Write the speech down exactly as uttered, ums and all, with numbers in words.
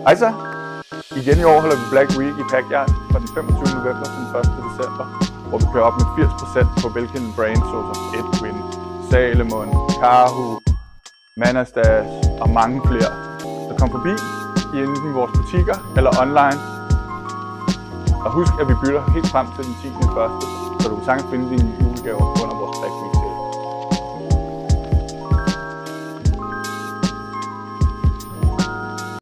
Hej så! Igen i år holder vi Black Week i Packyard fra den femogtyvende november til den første december, hvor vi kører op med firs procent på velkendte brands såsom Edwin, Salomon, Karhu, Manastas og mange flere. Så kom forbi i enten vores butikker eller online. Og husk, at vi bytter helt frem til den tiende første, så du kan sagtens finde dine julegaver under vores Black Week.